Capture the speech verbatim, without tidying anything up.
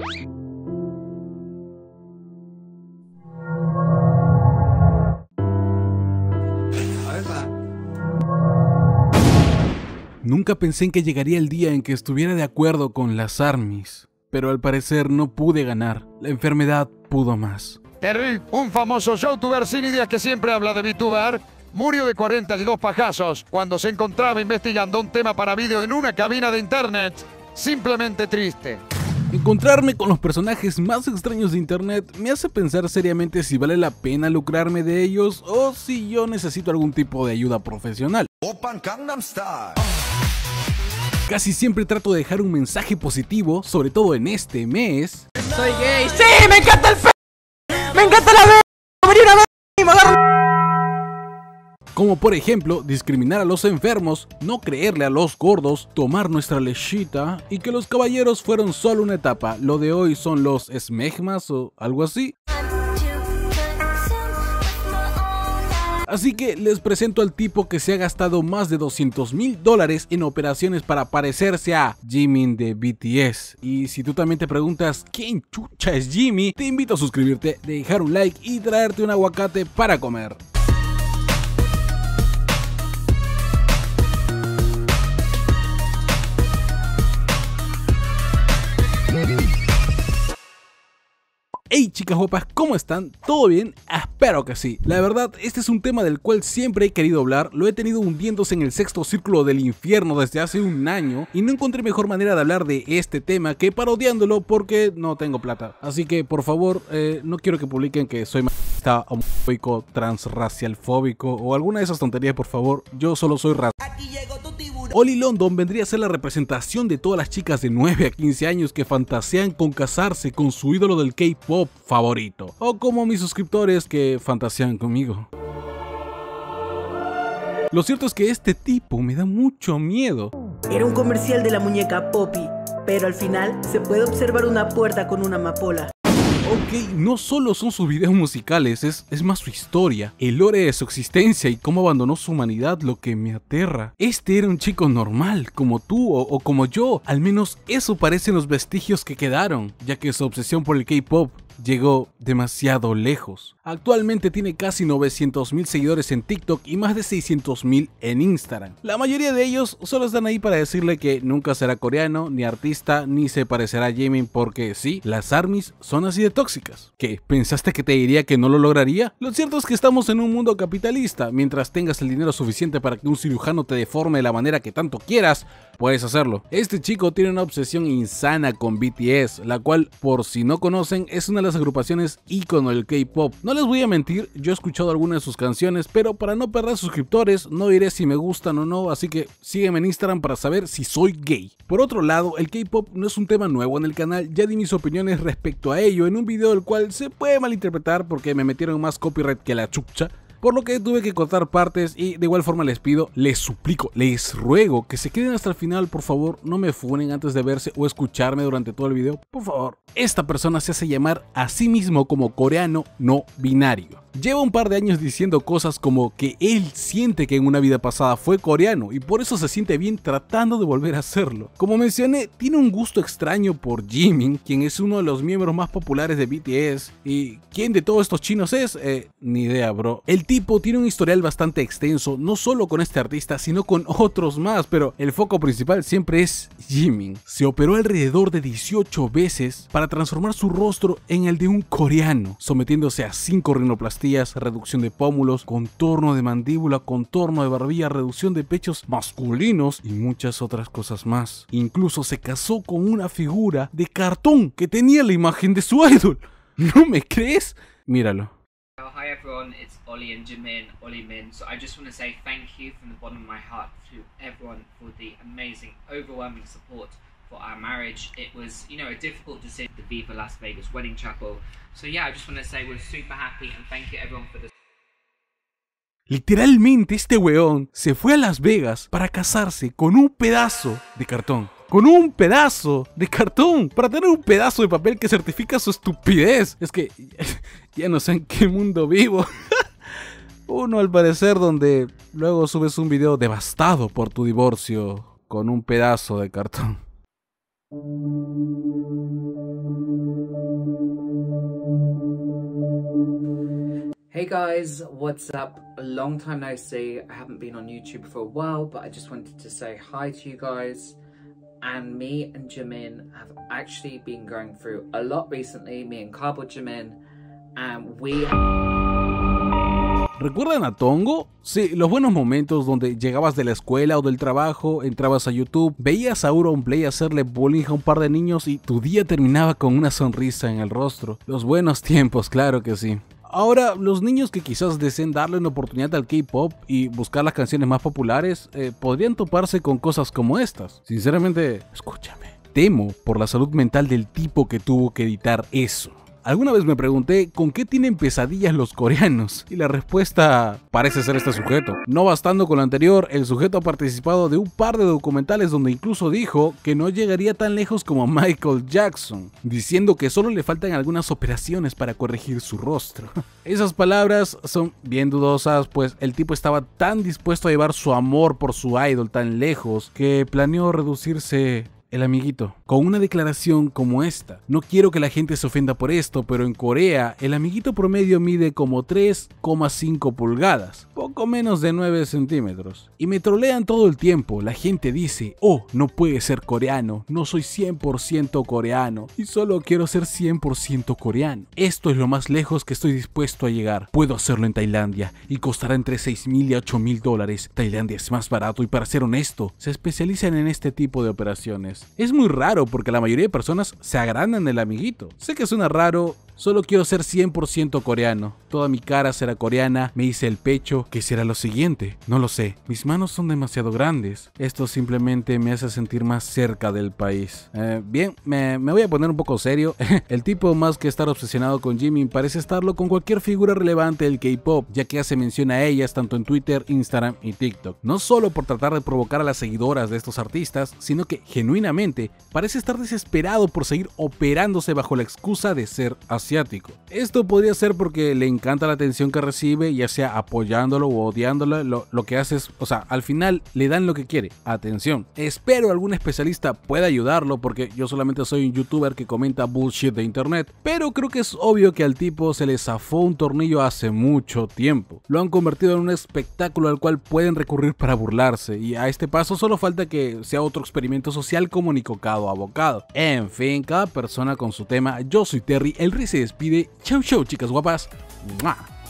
Nunca pensé en que llegaría el día en que estuviera de acuerdo con las ARMYs, pero al parecer no pude ganar. La enfermedad pudo más. Terry, un famoso youtuber sin ideas que siempre habla de VTuber, murió de cuarenta y dos pajazos cuando se encontraba investigando un tema para vídeo en una cabina de internet. Simplemente triste. Encontrarme con los personajes más extraños de internet me hace pensar seriamente si vale la pena lucrarme de ellos o si yo necesito algún tipo de ayuda profesional. Casi siempre trato de dejar un mensaje positivo, sobre todo en este mes. Soy gay. ¡Sí! ¡Me encanta el fe! ¡Me encanta la vez! ¡Morí una vez! ¡Y me agarro! Como por ejemplo, discriminar a los enfermos, no creerle a los gordos, tomar nuestra lechita y que los caballeros fueron solo una etapa. Lo de hoy son los esmegmas o algo así. Así que les presento al tipo que se ha gastado más de doscientos mil dólares en operaciones para parecerse a Jimin de B T S. Y si tú también te preguntas quién chucha es Jimmy, te invito a suscribirte, dejar un like y traerte un aguacate para comer. Hey chicas guapas, ¿cómo están? ¿Todo bien? Espero que sí. La verdad, este es un tema del cual siempre he querido hablar. Lo he tenido hundiéndose en el sexto círculo del infierno desde hace un año y no encontré mejor manera de hablar de este tema que parodiándolo porque no tengo plata. Así que por favor, eh, no quiero que publiquen que soy machista, homofóbico, transracial fóbico o alguna de esas tonterías, por favor. Yo solo soy raza. Oli London vendría a ser la representación de todas las chicas de nueve a quince años que fantasean con casarse con su ídolo del K-pop favorito, o como mis suscriptores que fantasean conmigo. Lo cierto es que este tipo me da mucho miedo. Era un comercial de la muñeca Poppy, pero al final se puede observar una puerta con una amapola. Ok, no solo son sus videos musicales, es, es más su historia, el lore de su existencia y cómo abandonó su humanidad lo que me aterra. Este era un chico normal, como tú o, o como yo, al menos eso parecen los vestigios que quedaron, ya que su obsesión por el K-pop llegó demasiado lejos. Actualmente tiene casi novecientos mil seguidores en TikTok y más de seiscientos mil en Instagram. La mayoría de ellos solo están ahí para decirle que nunca será coreano, ni artista, ni se parecerá a Jimin porque sí, las ARMYs son así de tóxicas. ¿Qué? ¿Pensaste que te diría que no lo lograría? Lo cierto es que estamos en un mundo capitalista. Mientras tengas el dinero suficiente para que un cirujano te deforme de la manera que tanto quieras, puedes hacerlo. Este chico tiene una obsesión insana con B T S, la cual, por si no conocen, es una de las agrupaciones ícono del K-pop. No les voy a mentir, yo he escuchado algunas de sus canciones, pero para no perder suscriptores no diré si me gustan o no, así que sígueme en Instagram para saber si soy gay. Por otro lado, el K-pop no es un tema nuevo en el canal, ya di mis opiniones respecto a ello en un video del cual se puede malinterpretar porque me metieron más copyright que la chucha, por lo que tuve que cortar partes y de igual forma les pido, les suplico, les ruego que se queden hasta el final, por favor, no me funen antes de verse o escucharme durante todo el video, por favor. Esta persona se hace llamar a sí mismo como coreano no binario. Lleva un par de años diciendo cosas como que él siente que en una vida pasada fue coreano y por eso se siente bien tratando de volver a hacerlo. Como mencioné, tiene un gusto extraño por Jimin, quien es uno de los miembros más populares de B T S. ¿Y quién de todos estos chinos es? Eh, ni idea, bro. El tipo tiene un historial bastante extenso, no solo con este artista, sino con otros más, pero el foco principal siempre es Jimin. Se operó alrededor de dieciocho veces para transformar su rostro en el de un coreano, sometiéndose a cinco rinoplastías, reducción de pómulos, contorno de mandíbula, contorno de barbilla, reducción de pechos masculinos y muchas otras cosas más. Incluso se casó con una figura de cartón que tenía la imagen de su idol. ¿No me crees? Míralo. Hi everyone, it's Oli and Jimin, Oli Min. So I just want to say thank you from the bottom of my heart to everyone for the amazing, overwhelming support for our marriage. It was, you know, a difficult decision, the Viva Las Vegas Wedding Chapel. So yeah, I just want to say we're super happy and thank you everyone for this. Literalmente este weón se fue a Las Vegas para casarse con un pedazo de cartón. Con un pedazo de cartón, para tener un pedazo de papel que certifica su estupidez. Es que ya no sé en qué mundo vivo. Uno al parecer donde luego subes un video devastado por tu divorcio con un pedazo de cartón. guys, what's up? A long time no see. I haven't been on YouTube for a while, but I just wanted to say hi to you guys. And me and Jimin have actually been going through a lot recently, me and Cardboard Jimin, and we... ¿Recuerdan a Tongo? Sí, los buenos momentos donde llegabas de la escuela o del trabajo, entrabas a YouTube, veías a Auronplay hacerle bullying a un par de niños y tu día terminaba con una sonrisa en el rostro. Los buenos tiempos, claro que sí. Ahora, los niños que quizás deseen darle una oportunidad al K-pop y buscar las canciones más populares, eh, podrían toparse con cosas como estas. Sinceramente, escúchame, temo por la salud mental del tipo que tuvo que editar eso. Alguna vez me pregunté con qué tienen pesadillas los coreanos y la respuesta parece ser este sujeto. No bastando con lo anterior, el sujeto ha participado de un par de documentales donde incluso dijo que no llegaría tan lejos como Michael Jackson, diciendo que solo le faltan algunas operaciones para corregir su rostro. Esas palabras son bien dudosas, pues el tipo estaba tan dispuesto a llevar su amor por su idol tan lejos que planeó reducirse el amiguito. Con una declaración como esta, no quiero que la gente se ofenda por esto, pero en Corea el amiguito promedio mide como tres coma cinco pulgadas, poco menos de nueve centímetros. Y me trolean todo el tiempo, la gente dice, oh, no puede ser coreano, no soy cien por ciento coreano y solo quiero ser cien por ciento coreano. Esto es lo más lejos que estoy dispuesto a llegar. Puedo hacerlo en Tailandia y costará entre seis mil y ocho mil dólares. Tailandia es más barato y, para ser honesto, se especializan en este tipo de operaciones. Es muy raro porque la mayoría de personas se agrandan del amiguito. Sé que suena raro, solo quiero ser cien por ciento coreano. Toda mi cara será coreana, me hice el pecho. ¿Qué será lo siguiente? No lo sé. Mis manos son demasiado grandes. Esto simplemente me hace sentir más cerca del país. Eh, bien, me, me voy a poner un poco serio. El tipo, más que estar obsesionado con Jimin, parece estarlo con cualquier figura relevante del K-pop, ya que hace mención a ellas tanto en Twitter, Instagram y TikTok. No solo por tratar de provocar a las seguidoras de estos artistas, sino que genuinamente parece estar desesperado por seguir operándose bajo la excusa de ser asiático. Esto podría ser porque le encanta la atención que recibe, ya sea apoyándolo o odiándolo. Lo, lo que hace es, o sea, al final le dan lo que quiere, atención. Espero algún especialista pueda ayudarlo, porque yo solamente soy un youtuber que comenta bullshit de internet, pero creo que es obvio que al tipo se le zafó un tornillo hace mucho tiempo. Lo han convertido en un espectáculo al cual pueden recurrir para burlarse, y a este paso solo falta que sea otro experimento social como Nicocado Abocado. En fin, cada persona con su tema. Yo soy Terry, el Rey se despide. Chau chau, chicas guapas. ¡Mua!